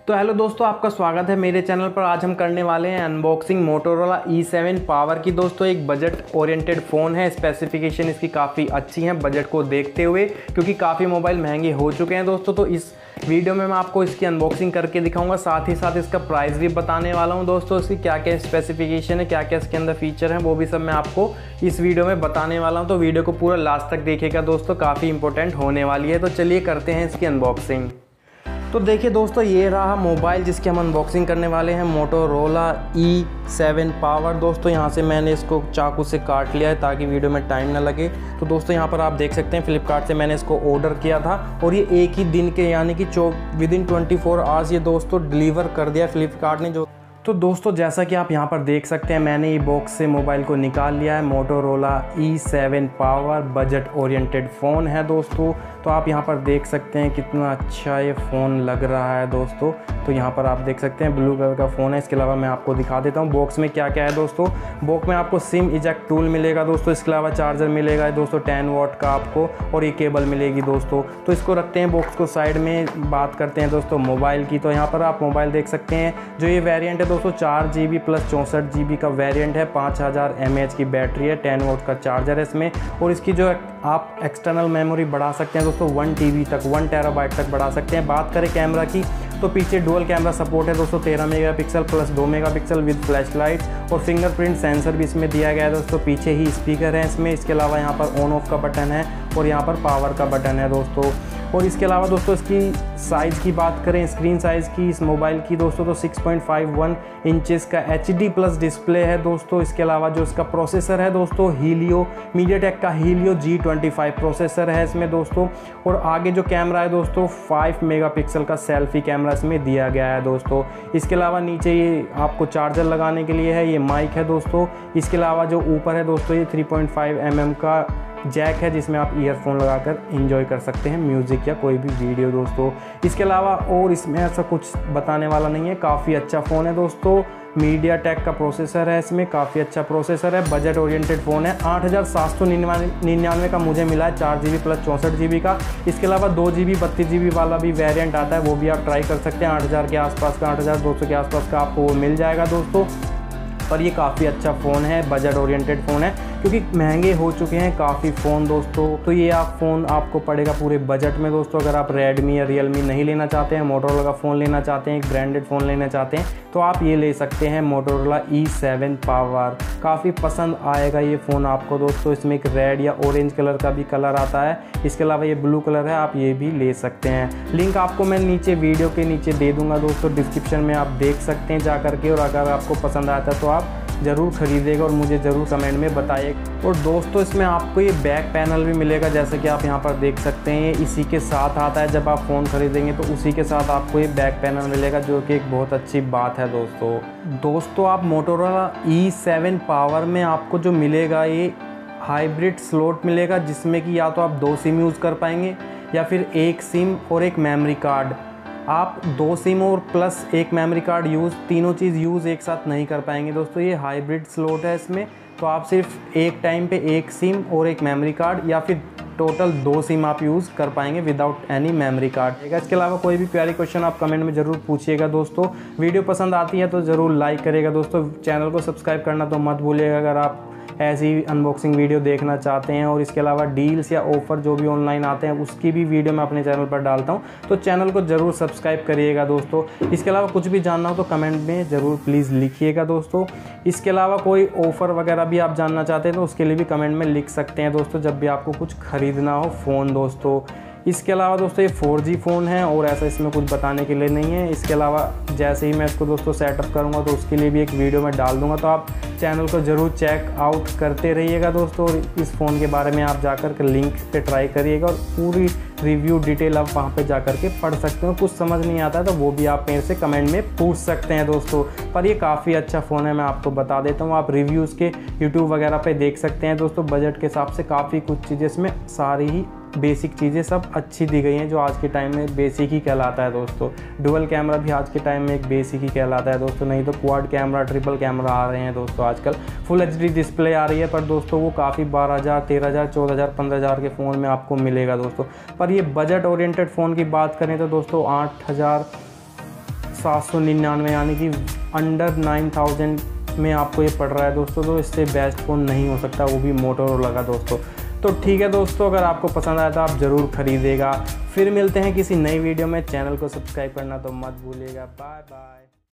तो हेलो दोस्तों, आपका स्वागत है मेरे चैनल पर। आज हम करने वाले हैं अनबॉक्सिंग मोटोरोला E7 पावर की। दोस्तों एक बजट ओरिएंटेड फ़ोन है। स्पेसिफिकेशन इसकी काफ़ी अच्छी हैं बजट को देखते हुए, क्योंकि काफ़ी मोबाइल महंगे हो चुके हैं दोस्तों। तो इस वीडियो में मैं आपको इसकी अनबॉक्सिंग करके दिखाऊंगा, साथ ही साथ इसका प्राइस भी बताने वाला हूं दोस्तों। इसकी क्या क्या स्पेसिफिकेशन है, क्या क्या इसके अंदर फीचर हैं, वो भी सब मैं आपको इस वीडियो में बताने वाला हूं। तो वीडियो को पूरा लास्ट तक देखिएगा दोस्तों, काफ़ी इंपॉर्टेंट होने वाली है। तो चलिए करते हैं इसकी अनबॉक्सिंग। तो देखिए दोस्तों, ये रहा मोबाइल जिसकी हम अनबॉक्सिंग करने वाले हैं, मोटोरोला E7 पावर। दोस्तों यहाँ से मैंने इसको चाकू से काट लिया है ताकि वीडियो में टाइम ना लगे। तो दोस्तों यहाँ पर आप देख सकते हैं फ्लिपकार्ट से मैंने इसको ऑर्डर किया था और ये एक ही दिन के यानी कि विदिन 24 आवर्स ये दोस्तों डिलीवर कर दिया फ्लिपकार्ट ने। तो दोस्तों जैसा कि आप यहाँ पर देख सकते हैं, मैंने ये बॉक्स से मोबाइल को निकाल लिया है। Motorola E7 power budget oriented phone है दोस्तों। तो आप यहाँ पर देख सकते हैं कितना अच्छा ये फ़ोन लग रहा है दोस्तों। तो यहाँ पर आप देख सकते हैं ब्लू कलर का फ़ोन है। इसके अलावा मैं आपको दिखा देता हूँ बॉक्स में क्या क्या है दोस्तों। बॉक्स में आपको सिम इजेक्ट टूल मिलेगा दोस्तों। इसके अलावा चार्जर मिलेगा दोस्तों 10 वॉट का आपको, और ये केबल मिलेगी दोस्तों। तो इसको रखते हैं बॉक्स को साइड में। बात करते हैं दोस्तों मोबाइल की। तो यहाँ पर आप मोबाइल देख सकते हैं। जो ये वेरिएंट है दोस्तों 4GB प्लस 64GB का वेरिएंट है। 5000 mAh की बैटरी है, 10 वोल्ट का चार्जर है इसमें। और इसकी जो आप एक्सटर्नल मेमोरी बढ़ा सकते हैं दोस्तों 1 TB तक, 1 TB तक बढ़ा सकते हैं। बात करें कैमरा की तो पीछे डुअल कैमरा सपोर्ट है दोस्तों, 13 megapixel plus 2 megapixel with flash light, और फिंगरप्रिंट सेंसर भी इसमें दिया गया है दोस्तों। पीछे ही स्पीकर है इसमें। इसके अलावा यहाँ पर ऑन ऑफ का बटन है और यहाँ पर पावर का बटन है दोस्तों। और इसके अलावा दोस्तों इसकी साइज़ की बात करें, स्क्रीन साइज़ की इस मोबाइल की दोस्तों, तो 6.51 इंचेस का HD प्लस डिस्प्ले है दोस्तों। इसके अलावा जो इसका प्रोसेसर है दोस्तों, हीलियो, मीडियाटेक का हीलियो G25 प्रोसेसर है इसमें दोस्तों। और आगे जो कैमरा है दोस्तों 5 मेगापिक्सल का सेल्फी कैमरा इसमें दिया गया है दोस्तों। इसके अलावा नीचे ये आपको चार्जर लगाने के लिए है, ये माइक है दोस्तों। इसके अलावा जो ऊपर है दोस्तों ये 3.5 mm का जैक है, जिसमें आप ईयरफोन लगाकर एंजॉय कर सकते हैं म्यूज़िक या कोई भी वीडियो दोस्तों। इसके अलावा और इसमें ऐसा कुछ बताने वाला नहीं है। काफ़ी अच्छा फ़ोन है दोस्तों। मीडियाटेक का प्रोसेसर है इसमें, काफ़ी अच्छा प्रोसेसर है। बजट ओरिएंटेड फ़ोन है। 8799 का मुझे मिला है, 4GB प्लस 64GB का। इसके अलावा 2GB 32GB वाला भी वेरिएंट आता है, वो भी आप ट्राई कर सकते हैं। 8000 के आसपास का, 8200 के आसपास का आपको वो मिल जाएगा दोस्तों। पर ये काफ़ी अच्छा फ़ोन है, बजट ओरिएंटेड फ़ोन है, क्योंकि महंगे हो चुके हैं काफ़ी फ़ोन दोस्तों। तो ये फ़ोन आपको पड़ेगा पूरे बजट में दोस्तों। अगर आप रेडमी या रियलमी नहीं लेना चाहते हैं, मोटोरोला का फ़ोन लेना चाहते हैं, एक ब्रांडेड फ़ोन लेना चाहते हैं, तो आप ये ले सकते हैं मोटोरोला E7 पावर। काफ़ी पसंद आएगा ये फ़ोन आपको दोस्तों। इसमें एक रेड या ऑरेंज कलर का भी कलर आता है। इसके अलावा ये ब्लू कलर है, आप ये भी ले सकते हैं। लिंक आपको मैं नीचे वीडियो के नीचे दे दूँगा दोस्तों, डिस्क्रिप्शन में आप देख सकते हैं जा करके। और अगर आपको पसंद आता है तो आप ज़रूर खरीदेगा और मुझे ज़रूर कमेंट में बताइए। और दोस्तों इसमें आपको ये बैक पैनल भी मिलेगा, जैसे कि आप यहाँ पर देख सकते हैं। ये इसी के साथ आता है, जब आप फ़ोन खरीदेंगे तो उसी के साथ आपको ये बैक पैनल मिलेगा, जो कि एक बहुत अच्छी बात है दोस्तों। आप मोटोरोला E7 पावर में आपको जो मिलेगा ये हाइब्रिड स्लॉट मिलेगा, जिसमें कि या तो आप 2 सिम यूज़ कर पाएंगे या फिर 1 सिम और 1 मेमोरी कार्ड। आप 2 सिम और प्लस 1 मेमोरी कार्ड तीनों चीज़ यूज़ एक साथ नहीं कर पाएंगे दोस्तों। ये हाइब्रिड स्लॉट है इसमें। तो आप सिर्फ एक टाइम पे 1 सिम और 1 मेमोरी कार्ड या फिर टोटल 2 सिम आप यूज़ कर पाएंगे विदाउट एनी मेमोरी कार्ड। इसके अलावा कोई भी क्वेरी क्वेश्चन आप कमेंट में ज़रूर पूछिएगा दोस्तों। वीडियो पसंद आती है तो ज़रूर लाइक करिएगा दोस्तों। चैनल को सब्सक्राइब करना तो मत भूलिएगा अगर आप ऐसी अनबॉक्सिंग वीडियो देखना चाहते हैं। और इसके अलावा डील्स या ऑफ़र जो भी ऑनलाइन आते हैं उसकी भी वीडियो मैं अपने चैनल पर डालता हूं, तो चैनल को ज़रूर सब्सक्राइब करिएगा दोस्तों। इसके अलावा कुछ भी जानना हो तो कमेंट में ज़रूर प्लीज़ लिखिएगा दोस्तों। इसके अलावा कोई ऑफ़र वगैरह भी आप जानना चाहते हैं तो उसके लिए भी कमेंट में लिख सकते हैं दोस्तों, जब भी आपको कुछ ख़रीदना हो फ़ोन दोस्तों। इसके अलावा दोस्तों ये 4G फ़ोन है और ऐसा इसमें कुछ बताने के लिए नहीं है। इसके अलावा जैसे ही मैं इसको दोस्तों सेटअप करूँगा तो उसके लिए भी एक वीडियो में डाल दूँगा, तो आप चैनल को ज़रूर चेक आउट करते रहिएगा दोस्तों। और इस फ़ोन के बारे में आप जाकर के लिंक पे ट्राई करिएगा और पूरी रिव्यू डिटेल आप वहाँ पे जाकर के पढ़ सकते हो। कुछ समझ नहीं आता है तो वो भी आप मेरे से कमेंट में पूछ सकते हैं दोस्तों। पर ये काफ़ी अच्छा फ़ोन है, मैं आपको बता देता हूँ। आप रिव्यूज़ के यूट्यूब वगैरह पे देख सकते हैं दोस्तों। बजट के हिसाब से काफ़ी कुछ चीज़ें इसमें सारी ही बेसिक चीज़ें सब अच्छी दी गई हैं, जो आज के टाइम में बेसिक ही कहलाता है दोस्तों। डुअल कैमरा भी आज के टाइम में एक बेसिक ही कहलाता है दोस्तों, नहीं तो क्वाड कैमरा, ट्रिपल कैमरा आ रहे हैं दोस्तों आजकल। फुल HD डिस्प्ले आ रही है, पर दोस्तों वो काफ़ी 12,000, 13,000, 14,000, 15,000 के फ़ोन में आपको मिलेगा दोस्तों। पर ये बजट ओरिएंटेड फ़ोन की बात करें तो दोस्तों 8,000 799 यानी कि अंडर 9000 में आपको ये पड़ रहा है दोस्तों। तो इससे बेस्ट फ़ोन नहीं हो सकता, वो भी मोटोरोला का दोस्तों। तो ठीक है दोस्तों, अगर आपको पसंद आया तो आप ज़रूर ख़रीदेगा। फिर मिलते हैं किसी नई वीडियो में। चैनल को सब्सक्राइब करना तो मत भूलिएगा। Bye bye.